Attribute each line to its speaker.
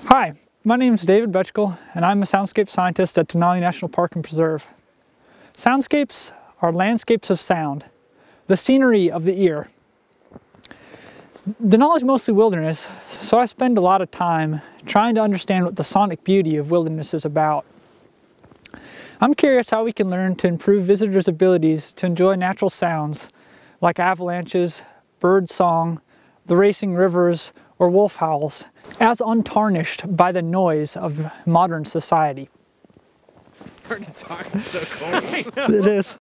Speaker 1: Hi, my name is David Betchkal, and I'm a soundscape scientist at Denali National Park and Preserve. Soundscapes are landscapes of sound, the scenery of the ear. Denali is mostly wilderness, so I spend a lot of time trying to understand what the sonic beauty of wilderness is about. I'm curious how we can learn to improve visitors' abilities to enjoy natural sounds like avalanches, bird song, the racing rivers, or wolf howls, as untarnished by the noise of modern society.
Speaker 2: Hard to talk, it's so cold.
Speaker 1: It is.